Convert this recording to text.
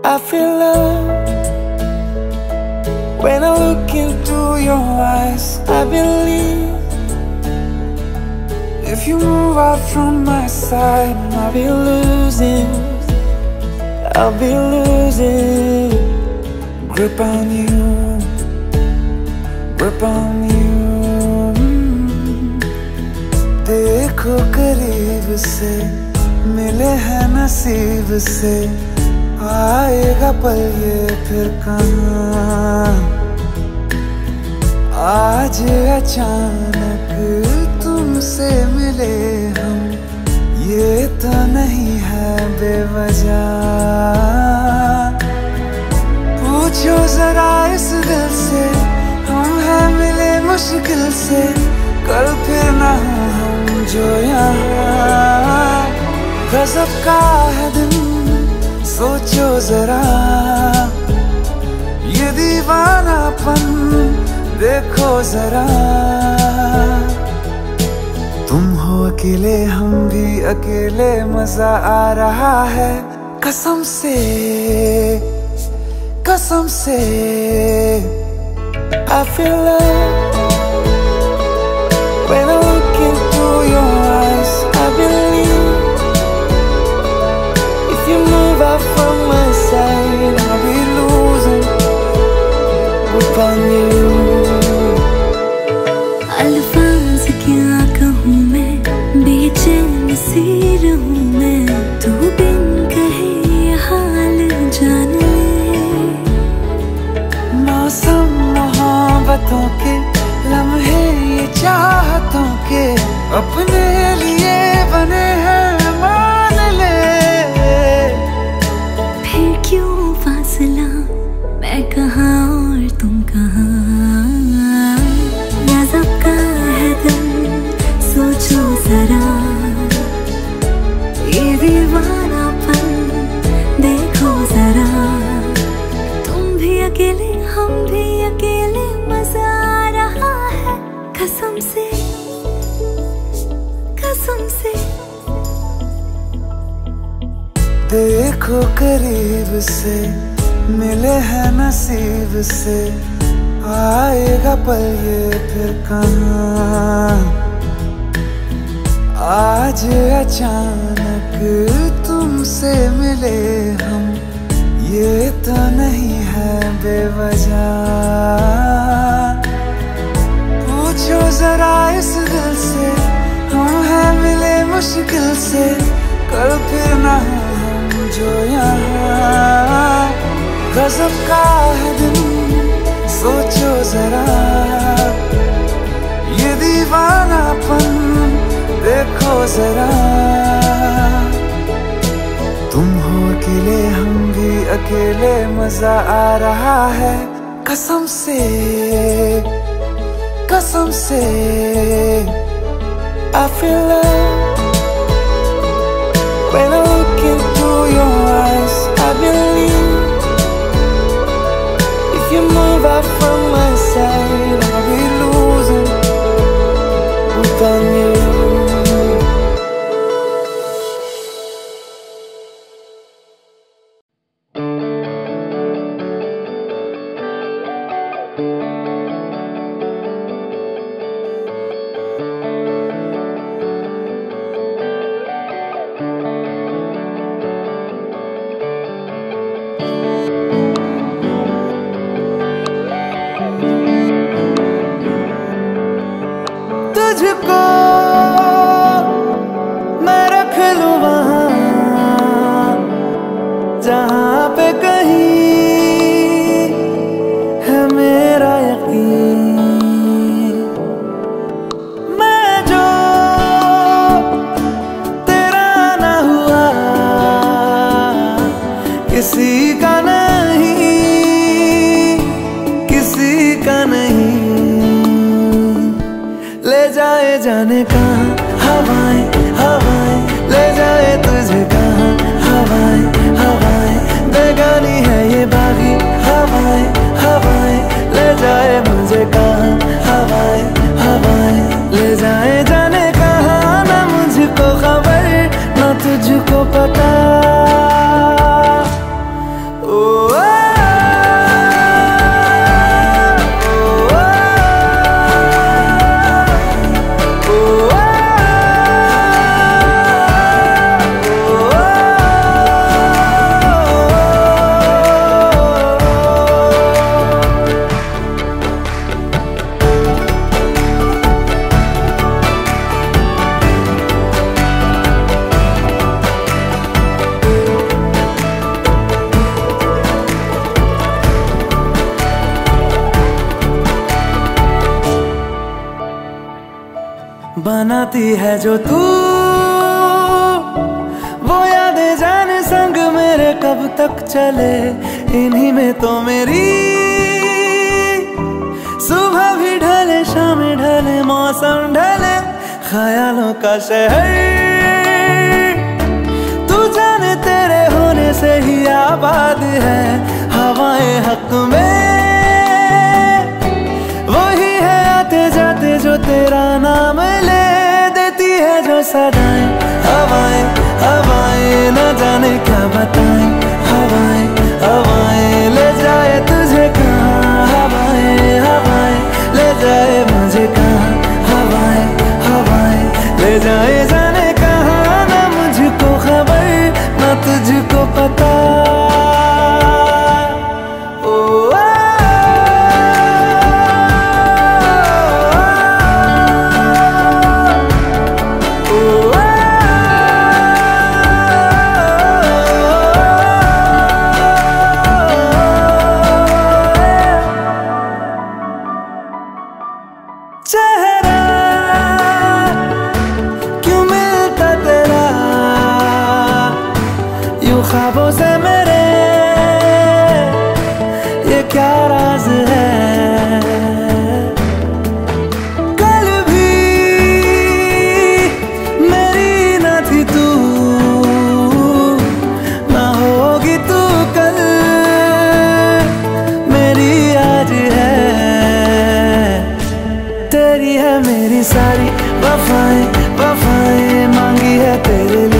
I feel love when I look into your eyes. I believe if you move out from my side, I'll be losing grip on you, grip on you. देखो करीब से मिले हैं नसीब से, आएगा पल ये फिर कहाँ। आज अचानक तुमसे मिले हम, ये तो नहीं है बेवजह। पूछो जरा इस दिल से, हम हैं मिले मुश्किल से, कल फिर ना हो हम जो यहाँ। गजब का है दिन सोचो जरा, ये दीवानापन देखो जरा। तुम हो अकेले हम भी अकेले, मजा आ रहा है कसम से, कसम से। I feel love when I look into your eyes. I believe if you move out from my side, I'll be losing grip on you. अल्फाज क्या कहूँ मैं, बेचैन सी रहूँ मैं, तू बिन कहे ये हाल जान ले। मौसम मोहब्बतों के लम्हे ये चाहतों के, अपने लिए बने हैं मान ले। फिर क्यों फासला, मैं कहाँ और तुम कहाँ। गजब का है दिन सोचो जरा, ये दीवानापन देखो जरा। तुम भी अकेले हम भी अकेले, मजा आ रहा है कसम से, कसम से। देखो करीब से मिले हैं नसीब से, आएगा पल ये फिर कहाँ। आज अचानक तुमसे मिले हम, ये तो नहीं है बेवजह। पूछो जरा इस दिल से, हम हैं मिले मुश्किल से, कल फिर ना हो हम जो यहाँ। गजब का है दिन सोचो जरा, ये दीवानापन देखो जरा। तुम हो अकेले हम भी अकेले, मजा आ रहा है कसम से, कसम से। I feel love when I look into your eyes. I believe if you move out from my side, I'll be losing grip on you. तुझको मैं रख लूं वहाँ, जहाँ पे कहीं है मेरा यकीन। मैं जो तेरा ना हुआ, किसी का नहीं, किसी का नहीं। ले जाए जाने कहाँ हवाएं, हवाएं ले जाए तुझे कहाँ। हवाएं, हवाएं बेगानी है ये बागी, हवाएं, हवाएं ले जाए मुझे कहाँ। हवाएं, हवाएं ले जाए जाने कहाँ। ना मुझको खबर ना तुझको पता, ओ बनाती है जो तू, वो यादें जाने संग मेरे कब तक चले। इन्हीं में तो मेरी सुबह भी ढले, शाम ढले, मौसम ढले, ख्यालों का शहर तू जाने तेरे होने से ही आबाद है। हवाएं हक में वही है आते जाते जो तेरा नाम ले देती है जो सदाएं। हवाएं हवाएं न जाने क्या बताएं, हवाएं हवाएं ले जाए तुझे कहाँ, हवाएं हवाएं ले जाए मुझे कहाँ, हवाएं हवाएं ले जाए जाने कहाँ। ना मुझको खबर ना तुझको पता। चेहरा क्यों मिलता तेरा यूं ख्वाबों से मेरे, ये क्या राज है। कल भी मेरी न थी तू, ना होगी तू कल मेरी आज है। तेरी है मेरी सारी वफाएं, वफाएं मांगी है तेरे लिए।